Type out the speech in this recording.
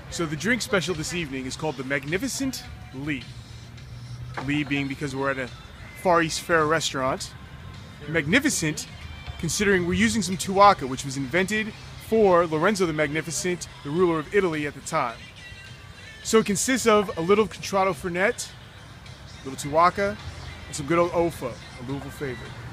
So the drink special this evening is called the Magnificent Lee. Lee being because we're at a Far East Fair restaurant. Magnificent, considering we're using some tuaca, which was invented for Lorenzo the Magnificent, the ruler of Italy at the time. So it consists of a little Contratto Fernet, a little tuaca, and some good old Ofa, a Louisville favorite.